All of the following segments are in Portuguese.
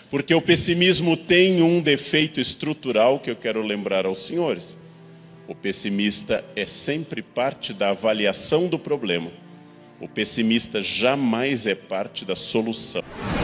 Porque o pessimismo tem um defeito estrutural que eu quero lembrar aos senhores. O pessimista é sempre parte da avaliação do problema. O pessimista jamais é parte da solução.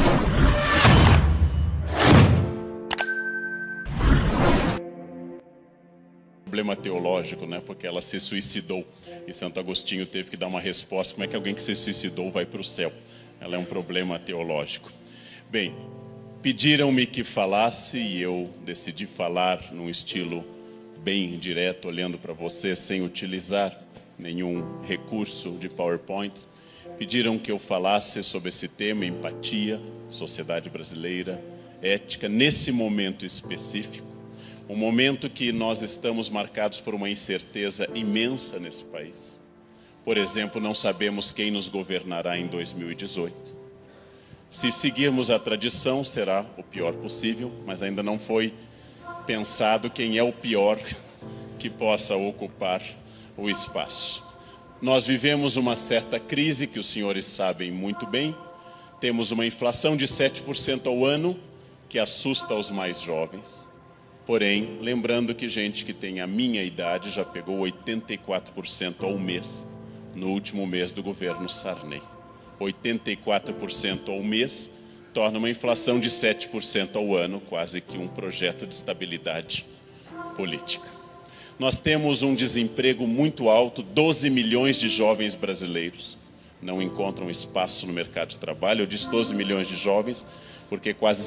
Problema teológico, né? Porque ela se suicidou e Santo Agostinho teve que dar uma resposta. Como é que alguém que se suicidou vai para o céu? Ela é um problema teológico. Bem, pediram-me que falasse e eu decidi falar num estilo bem direto, olhando para você, sem utilizar nenhum recurso de PowerPoint. Pediram que eu falasse sobre esse tema, empatia, sociedade brasileira, ética, nesse momento específico. Um momento que nós estamos marcados por uma incerteza imensa nesse país. Por exemplo, não sabemos quem nos governará em 2018. Se seguirmos a tradição, será o pior possível, mas ainda não foi pensado quem é o pior que possa ocupar o espaço. Nós vivemos uma certa crise que os senhores sabem muito bem. Temos uma inflação de 7% ao ano que assusta os mais jovens. Porém, lembrando que gente que tem a minha idade já pegou 84% ao mês no último mês do governo Sarney. 84% ao mês torna uma inflação de 7% ao ano, quase que um projeto de estabilidade política. Nós temos um desemprego muito alto, 12 milhões de jovens brasileiros não encontram espaço no mercado de trabalho. Eu disse 12 milhões de jovens, porque quase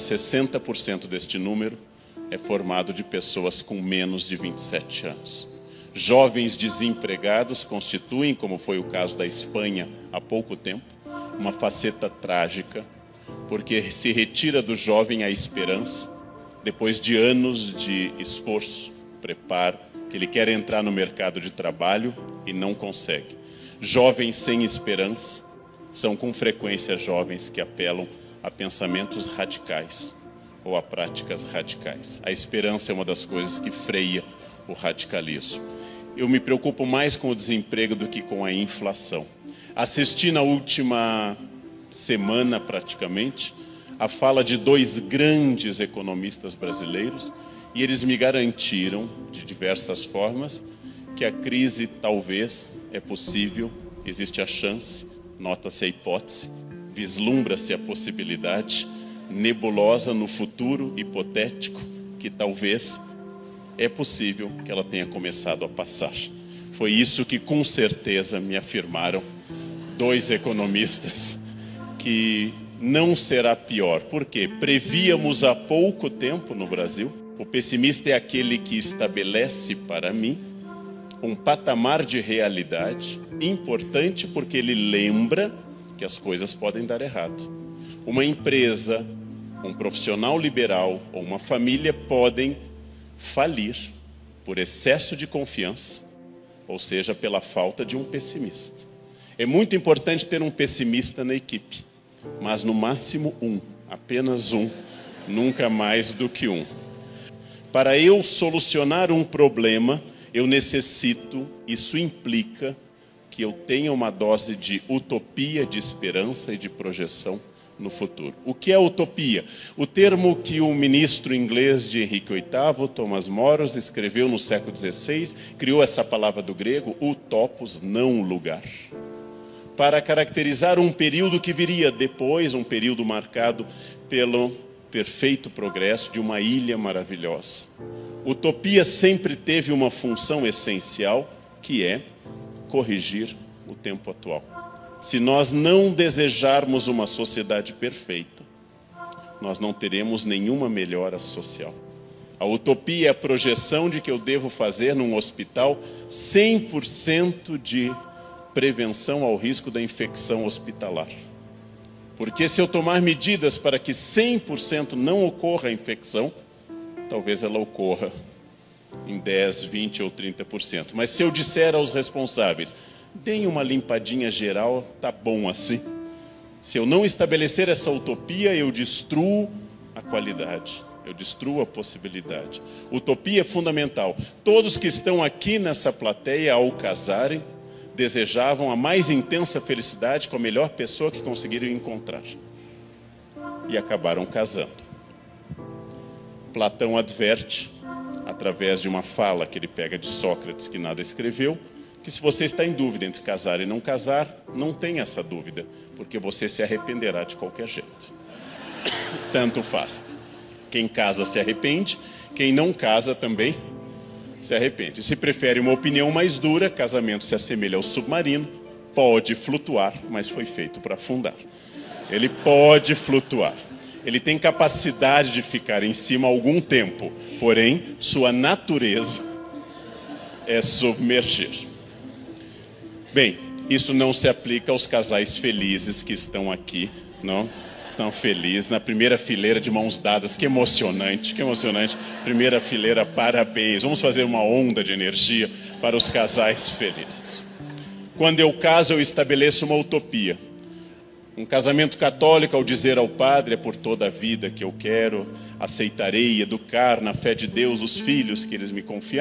60% deste número é formado de pessoas com menos de 27 anos. Jovens desempregados constituem, como foi o caso da Espanha há pouco tempo, uma faceta trágica, porque se retira do jovem a esperança, depois de anos de esforço, preparo, que ele quer entrar no mercado de trabalho e não consegue. Jovens sem esperança são com frequência jovens que apelam a pensamentos radicais ou a práticas radicais. A esperança é uma das coisas que freia o radicalismo. Eu me preocupo mais com o desemprego do que com a inflação. Assisti na última semana, praticamente, a fala de dois grandes economistas brasileiros e eles me garantiram, de diversas formas, que a crise talvez é possível, existe a chance, nota-se a hipótese, vislumbra-se a possibilidade nebulosa no futuro hipotético que talvez é possível que ela tenha começado a passar. Foi isso que com certeza me afirmaram dois economistas, que não será pior. Por quê? Prevíamos há pouco tempo no Brasil. O pessimista é aquele que estabelece para mim um patamar de realidade importante, porque ele lembra que as coisas podem dar errado. Uma empresa, um profissional liberal ou uma família podem falir por excesso de confiança, ou seja, pela falta de um pessimista. É muito importante ter um pessimista na equipe, mas no máximo um, apenas um, nunca mais do que um. Para eu solucionar um problema, eu necessito, isso implica que eu tenha uma dose de utopia, de esperança e de projeção no futuro. O que é utopia? O termo que o ministro inglês de Henrique VIII, Thomas Moros, escreveu no século XVI, criou essa palavra do grego, utopos, não lugar, para caracterizar um período que viria depois, um período marcado pelo perfeito progresso de uma ilha maravilhosa. Utopia sempre teve uma função essencial, que é corrigir o tempo atual. Se nós não desejarmos uma sociedade perfeita, nós não teremos nenhuma melhora social. A utopia é a projeção de que eu devo fazer num hospital 100% de prevenção ao risco da infecção hospitalar. Porque se eu tomar medidas para que 100% não ocorra a infecção, talvez ela ocorra em 10, 20 ou 30%. Mas se eu disser aos responsáveis, deem uma limpadinha geral, tá bom assim. Se eu não estabelecer essa utopia, eu destruo a qualidade, eu destruo a possibilidade. Utopia é fundamental. Todos que estão aqui nessa plateia, ao casarem, desejavam a mais intensa felicidade com a melhor pessoa que conseguiram encontrar. E acabaram casando. Platão adverte, através de uma fala que ele pega de Sócrates, que nada escreveu, que se você está em dúvida entre casar e não casar, não tenha essa dúvida, porque você se arrependerá de qualquer jeito. Tanto faz. Quem casa se arrepende, quem não casa também se arrepende. Se prefere uma opinião mais dura, casamento se assemelha ao submarino, pode flutuar, mas foi feito para afundar. Ele pode flutuar. Ele tem capacidade de ficar em cima algum tempo, porém, sua natureza é submergir. Bem, isso não se aplica aos casais felizes que estão aqui, não? Estão felizes, na primeira fileira de mãos dadas, que emocionante, que emocionante. Primeira fileira, parabéns. Vamos fazer uma onda de energia para os casais felizes. Quando eu caso, eu estabeleço uma utopia. Um casamento católico, ao dizer ao padre, é por toda a vida que eu quero, aceitarei educar na fé de Deus os filhos que eles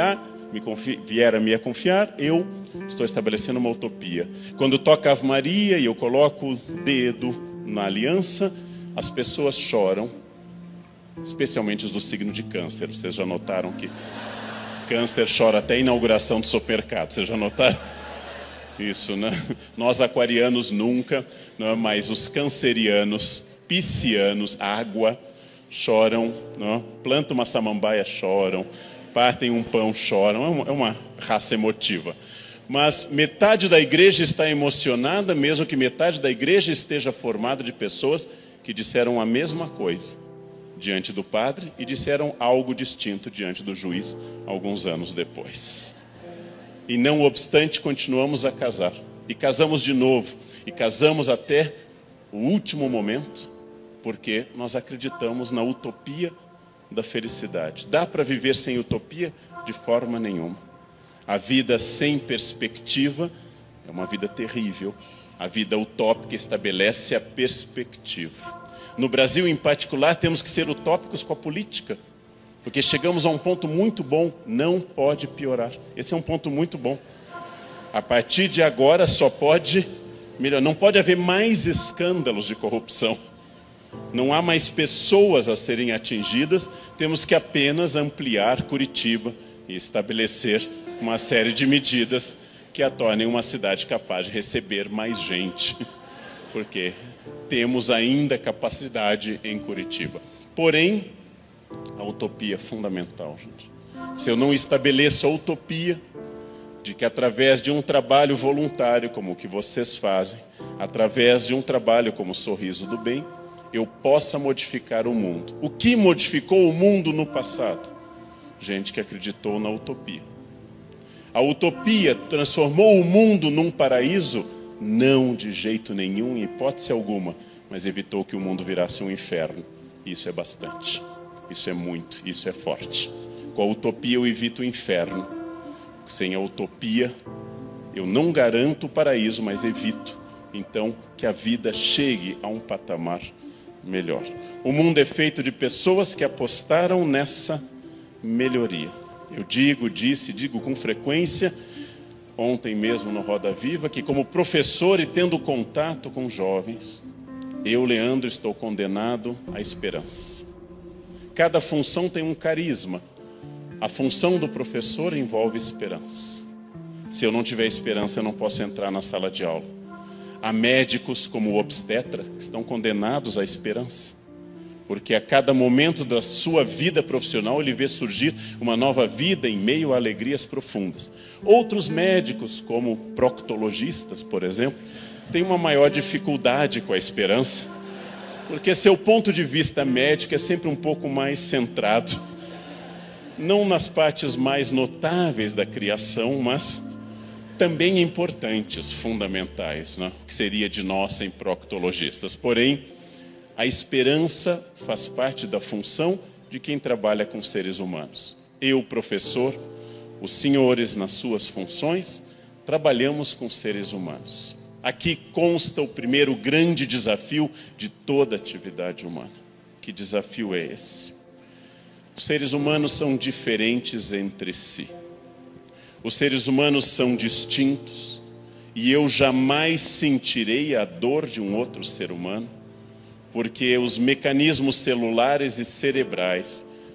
vieram me a confiar, eu estou estabelecendo uma utopia. Quando toca a Ave Maria e eu coloco o dedo na aliança, as pessoas choram, especialmente os do signo de Câncer. Vocês já notaram que Câncer chora até a inauguração do supermercado? Vocês já notaram? Isso, né? Nós aquarianos nunca, né? Mas os cancerianos, piscianos, água, choram, né? Plantam uma samambaia, choram, partem um pão, choram. É uma raça emotiva. Mas metade da igreja está emocionada, mesmo que metade da igreja esteja formada de pessoas que disseram a mesma coisa diante do padre e disseram algo distinto diante do juiz alguns anos depois. E não obstante, continuamos a casar. E casamos de novo. E casamos até o último momento, porque nós acreditamos na utopia da felicidade. Dá para viver sem utopia? De forma nenhuma. A vida sem perspectiva é uma vida terrível. A vida utópica estabelece a perspectiva. No Brasil, em particular, temos que ser utópicos com a política, porque chegamos a um ponto muito bom, não pode piorar. Esse é um ponto muito bom. A partir de agora só pode melhorar. Não pode haver mais escândalos de corrupção. Não há mais pessoas a serem atingidas. Temos que apenas ampliar Curitiba e estabelecer uma série de medidas que a tornem uma cidade capaz de receber mais gente, porque temos ainda capacidade em Curitiba. Porém, a utopia é fundamental, gente. Se eu não estabeleço a utopia de que através de um trabalho voluntário, como o que vocês fazem, através de um trabalho como o Sorriso do Bem, eu possa modificar o mundo. O que modificou o mundo no passado? Gente que acreditou na utopia. A utopia transformou o mundo num paraíso? Não, de jeito nenhum, em hipótese alguma, mas evitou que o mundo virasse um inferno. Isso é bastante, isso é muito, isso é forte. Com a utopia eu evito o inferno. Sem a utopia eu não garanto o paraíso, mas evito, então, que a vida chegue a um patamar melhor. O mundo é feito de pessoas que apostaram nessa melhoria. Eu digo com frequência, ontem mesmo no Roda Viva, que como professor e tendo contato com jovens, eu, Leandro, estou condenado à esperança. Cada função tem um carisma. A função do professor envolve esperança. Se eu não tiver esperança, eu não posso entrar na sala de aula. Há médicos como o obstetra que estão condenados à esperança, porque a cada momento da sua vida profissional ele vê surgir uma nova vida em meio a alegrias profundas. Outros médicos, como proctologistas, por exemplo, têm uma maior dificuldade com a esperança, porque seu ponto de vista médico é sempre um pouco mais centrado, não nas partes mais notáveis da criação, mas também importantes, fundamentais, né? Que seria de nós sem proctologistas. Porém, a esperança faz parte da função de quem trabalha com seres humanos. Eu, professor, os senhores nas suas funções, trabalhamos com seres humanos. Aqui consta o primeiro grande desafio de toda atividade humana. Que desafio é esse? Os seres humanos são diferentes entre si. Os seres humanos são distintos e eu jamais sentirei a dor de um outro ser humano, porque os mecanismos celulares e cerebrais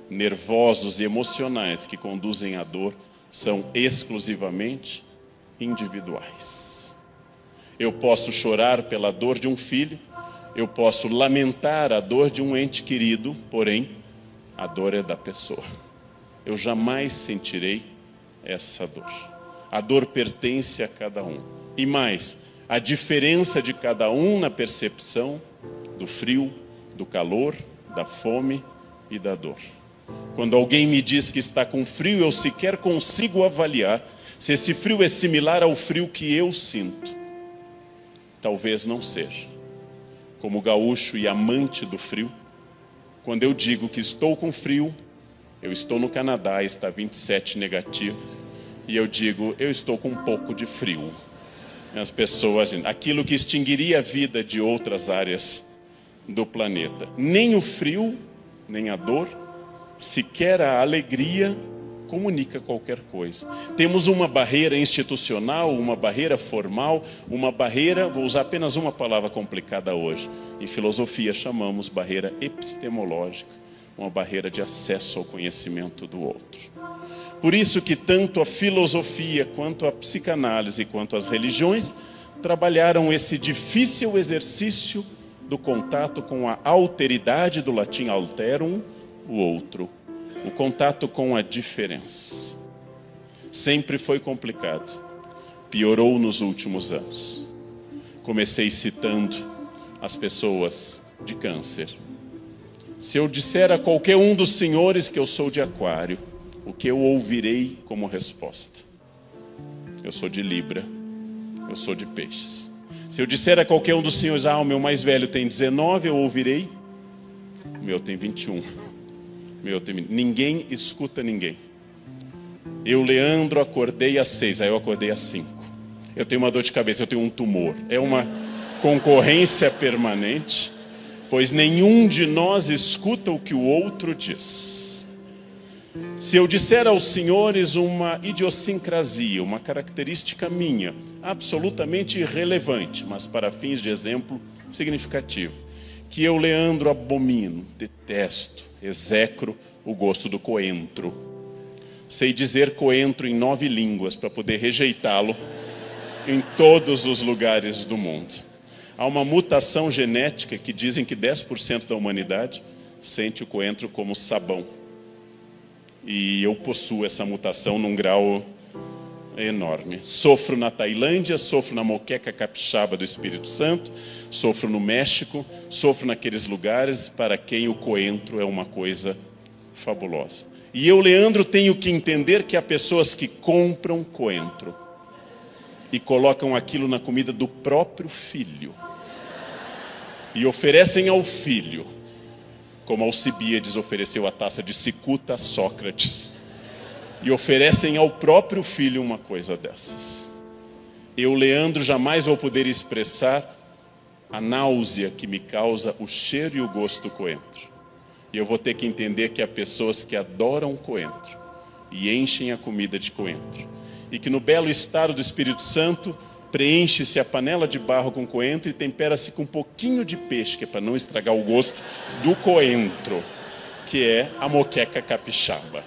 nervosos e emocionais que conduzem à dor são exclusivamente individuais. Eu posso chorar pela dor de um filho, eu posso lamentar a dor de um ente querido, porém, a dor é da pessoa. Eu jamais sentirei essa dor. A dor pertence a cada um. E mais, a diferença de cada um na percepção do frio, do calor, da fome e da dor. Quando alguém me diz que está com frio, eu sequer consigo avaliar se esse frio é similar ao frio que eu sinto. Talvez não seja. Como gaúcho e amante do frio, quando eu digo que estou com frio, eu estou no Canadá, está 27 negativo, e eu digo, eu estou com um pouco de frio. As pessoas, aquilo que extinguiria a vida de outras áreas do planeta. Nem o frio, nem a dor, sequer a alegria comunica qualquer coisa. Temos uma barreira institucional, uma barreira formal, uma barreira, vou usar apenas uma palavra complicada hoje. Em filosofia chamamos barreira epistemológica, uma barreira de acesso ao conhecimento do outro. Por isso que tanto a filosofia, quanto a psicanálise, quanto as religiões, trabalharam esse difícil exercício do contato com a alteridade, do latim alterum, o outro. O contato com a diferença. Sempre foi complicado. Piorou nos últimos anos. Comecei citando as pessoas de câncer. Se eu disser a qualquer um dos senhores que eu sou de Aquário, o que eu ouvirei como resposta? Eu sou de Libra, eu sou de Peixes. Se eu disser a qualquer um dos senhores, o meu mais velho tem 19, eu ouvirei, o meu tem 21. Ninguém escuta ninguém. Eu, Leandro, acordei às 6, aí eu acordei às 5. Eu tenho uma dor de cabeça, eu tenho um tumor. É uma concorrência permanente, pois nenhum de nós escuta o que o outro diz. Se eu disser aos senhores uma idiosincrasia, uma característica minha, absolutamente irrelevante, mas para fins de exemplo significativo, que eu, Leandro, abomino, detesto, execro o gosto do coentro. Sei dizer coentro em 9 línguas para poder rejeitá-lo em todos os lugares do mundo. Há uma mutação genética que dizem que 10% da humanidade sente o coentro como sabão. E eu possuo essa mutação num grau enorme. Sofro na Tailândia, sofro na moqueca capixaba do Espírito Santo, sofro no México, sofro naqueles lugares para quem o coentro é uma coisa fabulosa. E eu, Leandro, tenho que entender que há pessoas que compram coentro e colocam aquilo na comida do próprio filho e oferecem ao filho, como Alcibíades ofereceu a taça de cicuta a Sócrates, e oferecem ao próprio filho uma coisa dessas. Eu, Leandro, jamais vou poder expressar a náusea que me causa o cheiro e o gosto do coentro. E eu vou ter que entender que há pessoas que adoram coentro e enchem a comida de coentro. E que no belo estado do Espírito Santo, preenche-se a panela de barro com coentro e tempera-se com um pouquinho de peixe, que é para não estragar o gosto do coentro, que é a moqueca capixaba.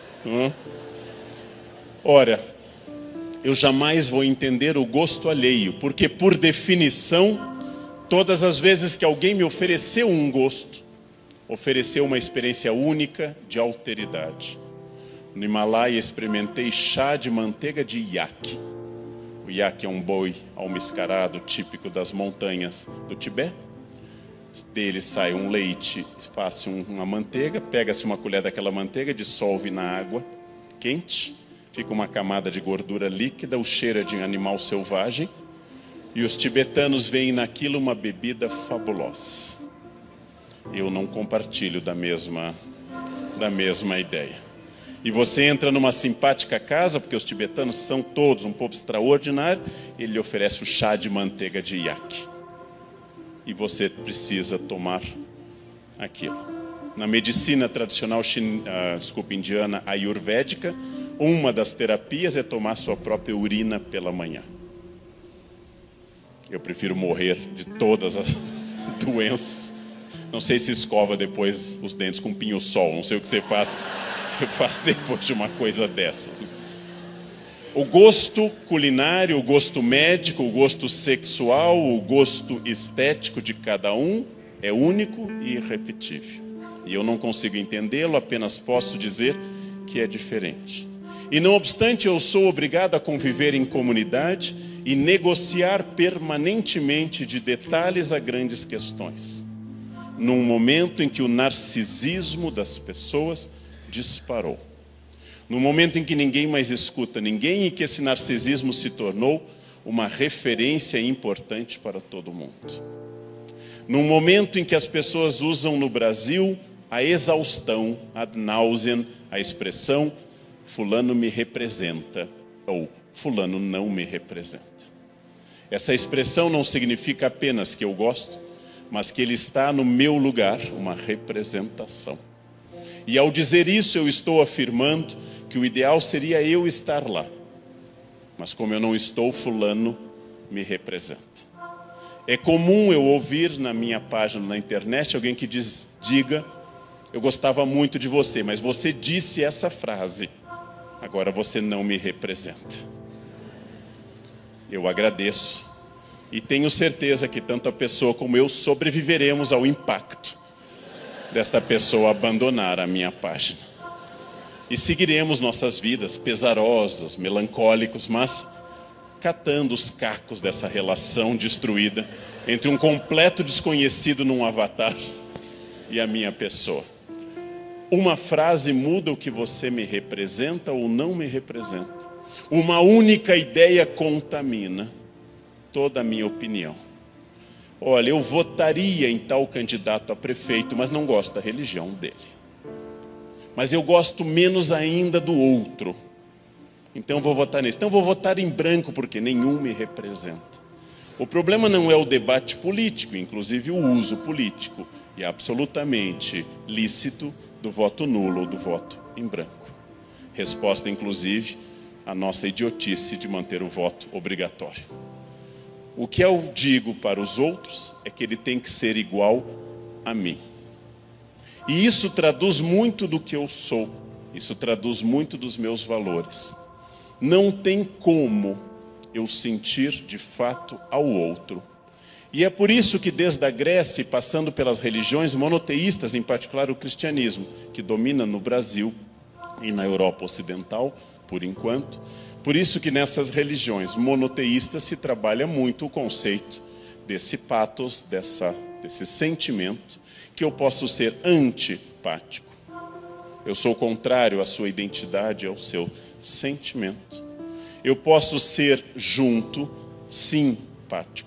Ora, eu jamais vou entender o gosto alheio, porque por definição, todas as vezes que alguém me ofereceu um gosto, ofereceu uma experiência única de alteridade. No Himalaia experimentei chá de manteiga de iaque. O iaque é um boi almiscarado típico das montanhas do Tibete. Dele sai um leite, faz-se uma manteiga, pega-se uma colher daquela manteiga, dissolve na água quente, fica uma camada de gordura líquida, o cheiro é de um animal selvagem, e os tibetanos veem naquilo uma bebida fabulosa. Eu não compartilho da mesma ideia. E você entra numa simpática casa, porque os tibetanos são todos um povo extraordinário, ele lhe oferece o chá de manteiga de iaque. E você precisa tomar aquilo. Na medicina tradicional indiana ayurvédica, uma das terapias é tomar sua própria urina pela manhã. Eu prefiro morrer de todas as doenças Não sei se escova depois os dentes com pinho-sol, não sei o que você faz depois de uma coisa dessas. O gosto culinário, o gosto médico, o gosto sexual, o gosto estético de cada um é único e irrepetível. E eu não consigo entendê-lo, apenas posso dizer que é diferente. E não obstante, eu sou obrigado a conviver em comunidade e negociar permanentemente de detalhes a grandes questões. Num momento em que o narcisismo das pessoas disparou. No momento em que ninguém mais escuta ninguém e que esse narcisismo se tornou uma referência importante para todo mundo. Num momento em que as pessoas usam no Brasil a exaustão, ad nauseam, a expressão fulano me representa ou fulano não me representa. Essa expressão não significa apenas que eu gosto, mas que ele está no meu lugar, uma representação. E ao dizer isso, eu estou afirmando que o ideal seria eu estar lá. Mas como eu não estou, fulano me representa. É comum eu ouvir na minha página na internet alguém que diga, eu gostava muito de você, mas você disse essa frase, agora você não me representa. Eu agradeço e tenho certeza que tanto a pessoa como eu sobreviveremos ao impacto desta pessoa abandonar a minha página. E seguiremos nossas vidas pesarosos, melancólicos, mas catando os cacos dessa relação destruída entre um completo desconhecido num avatar e a minha pessoa. Uma frase muda o que você me representa ou não me representa. Uma única ideia contamina toda a minha opinião. Olha, eu votaria em tal candidato a prefeito, mas não gosto da religião dele. Mas eu gosto menos ainda do outro. Então vou votar nesse. Então vou votar em branco, porque nenhum me representa. O problema não é o debate político, inclusive o uso político, e absolutamente lícito do voto nulo ou do voto em branco. Resposta, inclusive, à nossa idiotice de manter o voto obrigatório. O que eu digo para os outros é que ele tem que ser igual a mim. E isso traduz muito do que eu sou. Isso traduz muito dos meus valores. Não tem como eu sentir de fato ao outro. E é por isso que desde a Grécia, passando pelas religiões monoteístas, em particular o cristianismo, que domina no Brasil e na Europa Ocidental, por enquanto, por isso que nessas religiões monoteístas se trabalha muito o conceito desse pathos, desse sentimento, que eu posso ser antipático. Eu sou contrário à sua identidade, ao seu sentimento. Eu posso ser junto, simpático.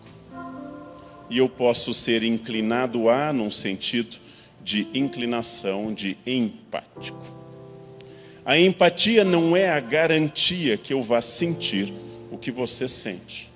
E eu posso ser inclinado a, num sentido de inclinação, de empático. A empatia não é a garantia que eu vá sentir o que você sente.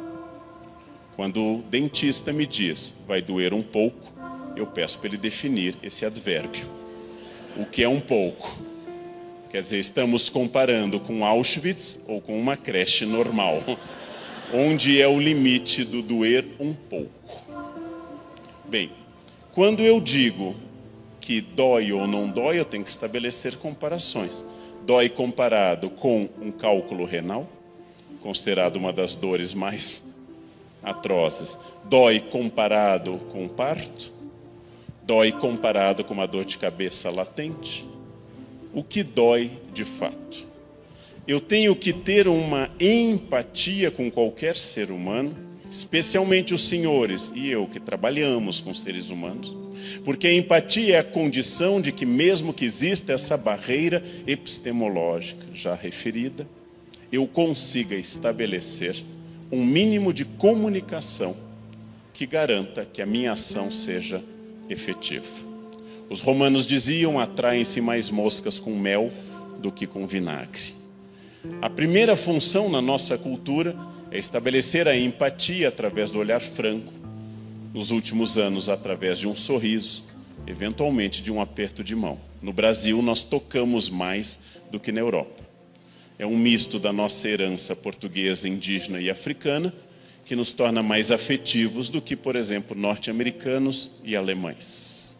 Quando o dentista me diz, vai doer um pouco, eu peço para ele definir esse advérbio. O que é um pouco? Quer dizer, estamos comparando com Auschwitz ou com uma creche normal, onde é o limite do doer um pouco. Bem, quando eu digo que dói ou não dói, eu tenho que estabelecer comparações. Dói comparado com um cálculo renal, considerado uma das dores mais atrozes. Dói comparado com parto. Dói comparado com uma dor de cabeça latente. O que dói de fato? Eu tenho que ter uma empatia com qualquer ser humano, especialmente os senhores e eu que trabalhamos com seres humanos, porque a empatia é a condição de que mesmo que exista essa barreira epistemológica já referida, eu consiga estabelecer um mínimo de comunicação que garanta que a minha ação seja efetiva. Os romanos diziam, atraem-se mais moscas com mel do que com vinagre. A primeira função na nossa cultura é estabelecer a empatia através do olhar franco, nos últimos anos através de um sorriso, eventualmente de um aperto de mão. No Brasil nós tocamos mais do que na Europa. É um misto da nossa herança portuguesa, indígena e africana que nos torna mais afetivos do que, por exemplo, norte-americanos e alemães.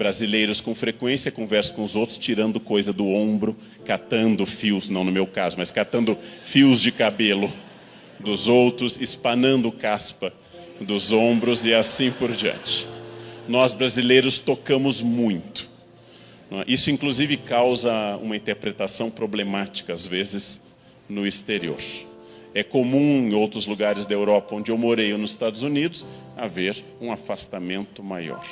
brasileiros com frequência conversam com os outros tirando coisa do ombro, catando fios, não no meu caso, mas catando fios de cabelo dos outros, espanando caspa dos ombros e assim por diante. Nós brasileiros tocamos muito. Isso inclusive causa uma interpretação problemática às vezes no exterior. É comum em outros lugares da Europa onde eu morei ou nos Estados Unidos haver um afastamento maior.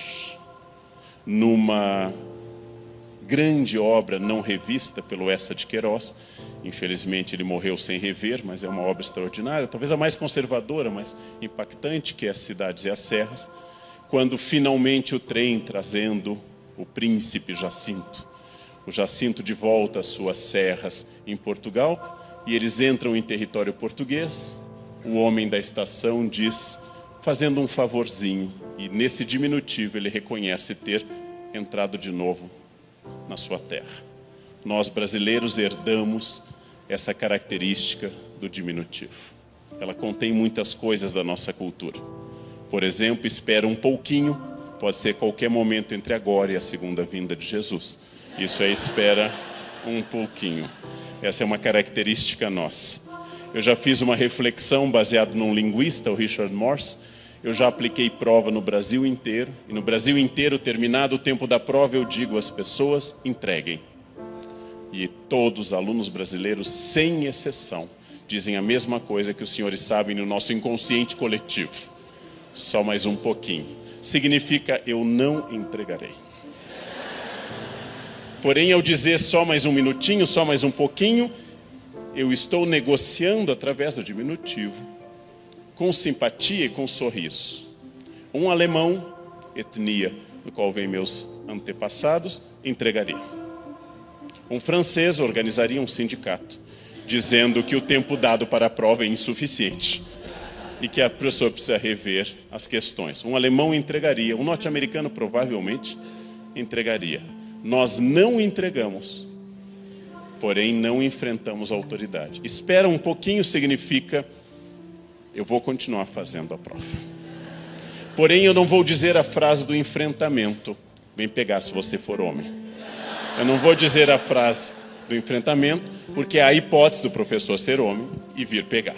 Numa grande obra não revista pelo Eça de Queiroz, infelizmente ele morreu sem rever, mas é uma obra extraordinária, talvez a mais conservadora, mas impactante, que é As Cidades e as Serras, quando finalmente o trem trazendo o príncipe Jacinto, o Jacinto de volta às suas serras em Portugal, e eles entram em território português, o homem da estação diz, fazendo um favorzinho, e nesse diminutivo ele reconhece ter entrado de novo na sua terra. Nós brasileiros herdamos essa característica do diminutivo. Ela contém muitas coisas da nossa cultura. Por exemplo, espera um pouquinho, pode ser qualquer momento entre agora e a segunda vinda de Jesus. Isso é espera um pouquinho. Essa é uma característica nossa. Eu já fiz uma reflexão baseada num linguista, o Richard Morse. Eu já apliquei prova no Brasil inteiro. E no Brasil inteiro, terminado o tempo da prova, eu digo às pessoas, entreguem. E todos os alunos brasileiros, sem exceção, dizem a mesma coisa que os senhores sabem no nosso inconsciente coletivo. Só mais um pouquinho. Significa, eu não entregarei. Porém, ao dizer só mais um minutinho, só mais um pouquinho, eu estou negociando através do diminutivo, com simpatia e com sorriso. Um alemão, etnia do qual vêm meus antepassados, entregaria. Um francês organizaria um sindicato, dizendo que o tempo dado para a prova é insuficiente e que a pessoa precisa rever as questões. Um alemão entregaria, um norte-americano provavelmente entregaria. Nós não entregamos, porém não enfrentamos a autoridade. Espera um pouquinho significa, eu vou continuar fazendo a prova. Porém, eu não vou dizer a frase do enfrentamento. Vem pegar se você for homem. Eu não vou dizer a frase do enfrentamento, porque há a hipótese do professor ser homem e vir pegar.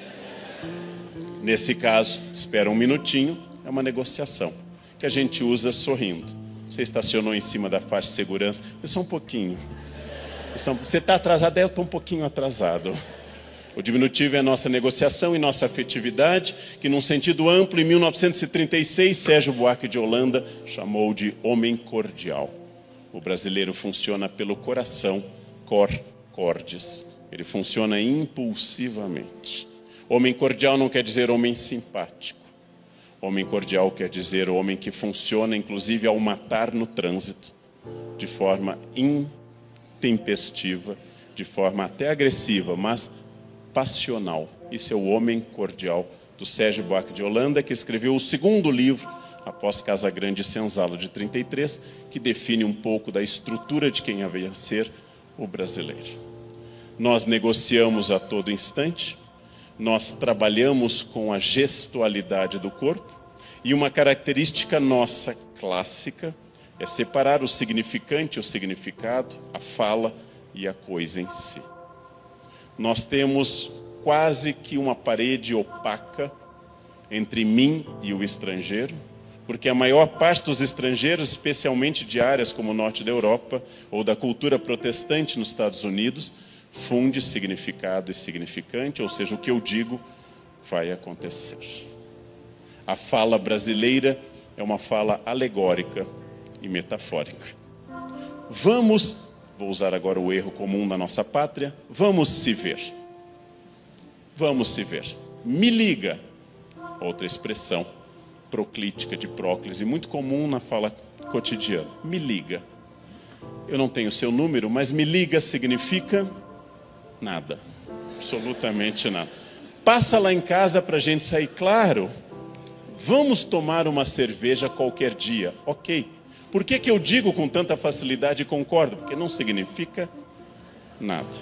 Nesse caso, espera um minutinho, é uma negociação, que a gente usa sorrindo. Você estacionou em cima da faixa de segurança, é só um pouquinho. Você está atrasado, eu estou um pouquinho atrasado. O diminutivo é a nossa negociação e nossa afetividade, que num sentido amplo, em 1936, Sérgio Buarque de Holanda chamou de homem cordial. O brasileiro funciona pelo coração, cor, cordis. Ele funciona impulsivamente. Homem cordial não quer dizer homem simpático. Homem cordial quer dizer homem que funciona, inclusive, ao matar no trânsito, de forma intempestiva, de forma até agressiva, mas passional. Isso é o homem cordial do Sérgio Buarque de Holanda, que escreveu o segundo livro, após Casa Grande e Senzala, de 33, que define um pouco da estrutura de quem havia ser o brasileiro. Nós negociamos a todo instante, nós trabalhamos com a gestualidade do corpo, e uma característica nossa clássica é separar o significante e o significado, a fala e a coisa em si. Nós temos quase que uma parede opaca entre mim e o estrangeiro, porque a maior parte dos estrangeiros, especialmente de áreas como o norte da Europa ou da cultura protestante nos Estados Unidos, funde significado e significante, ou seja, o que eu digo vai acontecer. A fala brasileira é uma fala alegórica e metafórica. Vamos, vou usar agora o erro comum da nossa pátria, vamos se ver. Vamos se ver. Me liga. Outra expressão proclítica de próclise, muito comum na fala cotidiana. Me liga. Eu não tenho seu número, mas me liga significa nada. Absolutamente nada. Passa lá em casa para a gente sair, claro. Vamos tomar uma cerveja qualquer dia. Ok. Por que eu digo com tanta facilidade e concordo? Porque não significa nada.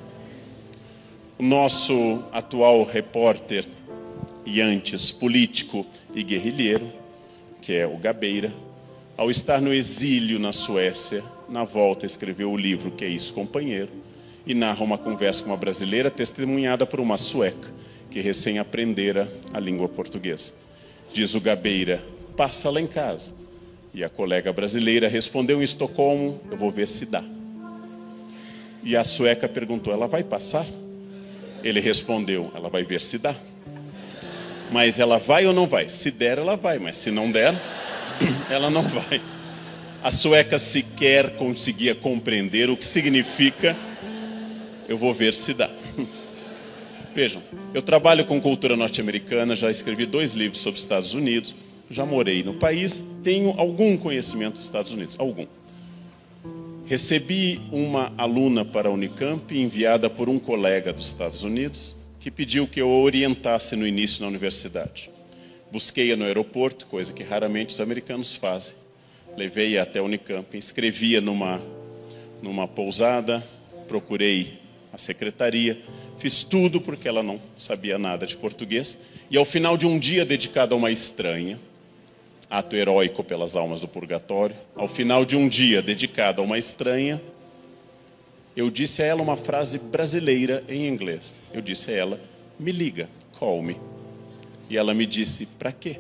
O nosso atual repórter e antes político e guerrilheiro, que é o Gabeira, Ao estar no exílio na Suécia, na volta escreveu o livro Que é Isso, Companheiro, e narra uma conversa com uma brasileira testemunhada por uma sueca, que recém aprendera a língua portuguesa. Diz o Gabeira: passa lá em casa. E a colega brasileira respondeu em Estocolmo: eu vou ver se dá. E a sueca perguntou: ela vai passar? Ele respondeu: ela vai ver se dá. Mas ela vai ou não vai? Se der, ela vai, mas se não der, ela não vai. A sueca sequer conseguia compreender o que significa eu vou ver se dá. Vejam, eu trabalho com cultura norte-americana, já escrevi 2 livros sobre os Estados Unidos, já morei no país, tenho algum conhecimento dos Estados Unidos, algum. Recebi uma aluna para a Unicamp, enviada por um colega dos Estados Unidos, que pediu que eu a orientasse no início na universidade. Busquei-a no aeroporto, coisa que raramente os americanos fazem. Levei-a até a Unicamp, inscrevi-a numa pousada, procurei a secretaria, fiz tudo porque ela não sabia nada de português. E ao final de um dia dedicado a uma estranha, ato heróico pelas almas do purgatório, ao final de um dia dedicado a uma estranha, eu disse a ela uma frase brasileira em inglês. Eu disse a ela: me liga, call me. E ela me disse: para quê?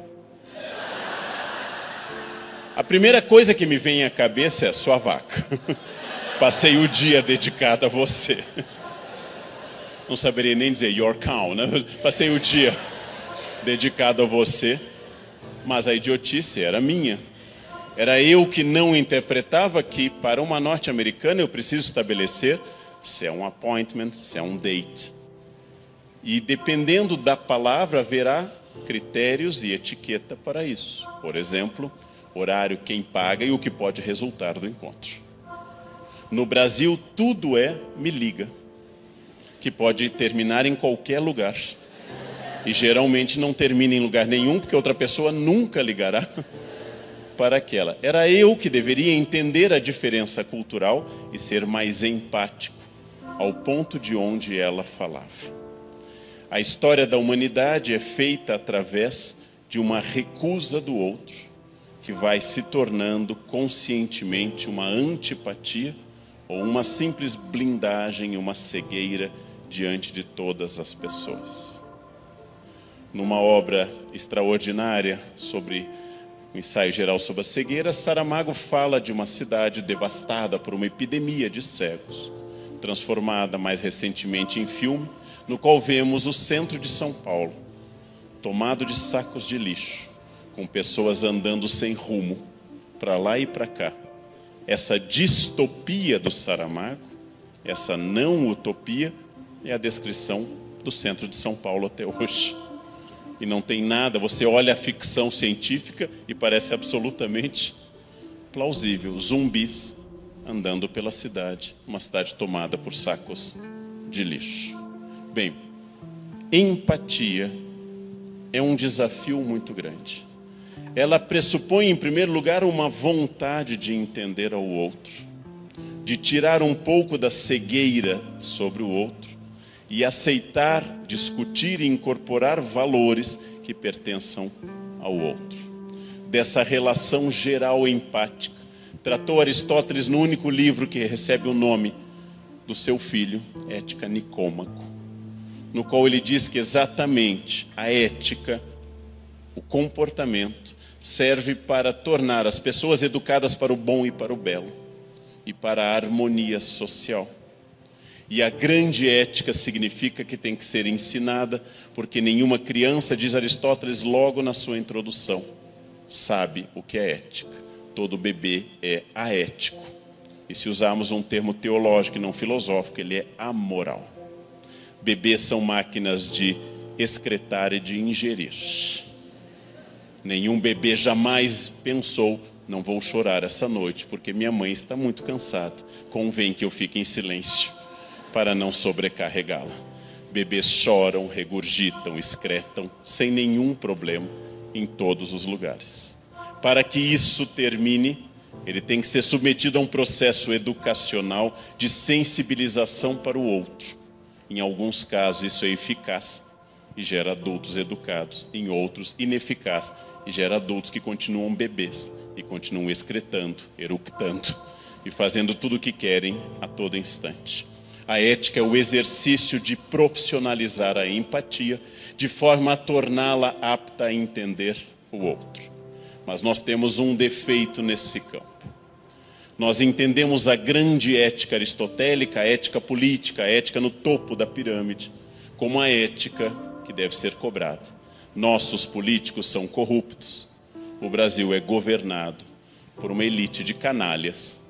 A primeira coisa que me vem à cabeça é: sua vaca. Passei o dia dedicado a você. Não saberia nem dizer your cow, né? Passei o dia dedicado a você, mas a idiotice era minha. Era eu que não interpretava que, para uma norte-americana, eu preciso estabelecer se é um appointment, se é um date. E dependendo da palavra, haverá critérios e etiqueta para isso. Por exemplo, horário, quem paga e o que pode resultar do encontro. No Brasil, tudo é me liga, que pode terminar em qualquer lugar. E geralmente não termina em lugar nenhum, porque outra pessoa nunca ligará para aquela. Era eu que deveria entender a diferença cultural e ser mais empático ao ponto de onde ela falava. A história da humanidade é feita através de uma recusa do outro, que vai se tornando conscientemente uma antipatia ou uma simples blindagem, uma cegueira diante de todas as pessoas. Numa obra extraordinária sobre o ensaio geral sobre a cegueira, Saramago fala de uma cidade devastada por uma epidemia de cegos, transformada mais recentemente em filme, no qual vemos o centro de São Paulo, tomado de sacos de lixo, com pessoas andando sem rumo, para lá e para cá. Essa distopia do Saramago, essa não utopia, é a descrição do centro de São Paulo até hoje. E não tem nada, você olha a ficção científica e parece absolutamente plausível. Zumbis andando pela cidade, uma cidade tomada por sacos de lixo. Bem, empatia é um desafio muito grande. Ela pressupõe, em primeiro lugar, uma vontade de entender ao outro, de tirar um pouco da cegueira sobre o outro e aceitar, discutir e incorporar valores que pertençam ao outro. Dessa relação geral empática, tratou Aristóteles no único livro que recebe o nome do seu filho, Ética Nicômaco, no qual ele diz que exatamente a ética, o comportamento, serve para tornar as pessoas educadas para o bom e para o belo, e para a harmonia social. E a grande ética significa que tem que ser ensinada, porque nenhuma criança, diz Aristóteles logo na sua introdução, sabe o que é ética. Todo bebê é aético. E se usarmos um termo teológico e não filosófico, ele é amoral. Bebês são máquinas de excretar e de ingerir. Nenhum bebê jamais pensou: não vou chorar essa noite, porque minha mãe está muito cansada. Convém que eu fique em silêncio, para não sobrecarregá-la. Bebês choram, regurgitam, excretam, sem nenhum problema, em todos os lugares. Para que isso termine, ele tem que ser submetido a um processo educacional de sensibilização para o outro. Em alguns casos isso é eficaz, e gera adultos educados, em outros ineficaz e gera adultos que continuam bebês e continuam excretando, eructando e fazendo tudo o que querem a todo instante. A ética é o exercício de profissionalizar a empatia de forma a torná-la apta a entender o outro. Mas nós temos um defeito nesse campo. Nós entendemos a grande ética aristotélica, a ética política, a ética no topo da pirâmide, como a ética que deve ser cobrada. Nossos políticos são corruptos. O Brasil é governado por uma elite de canalhas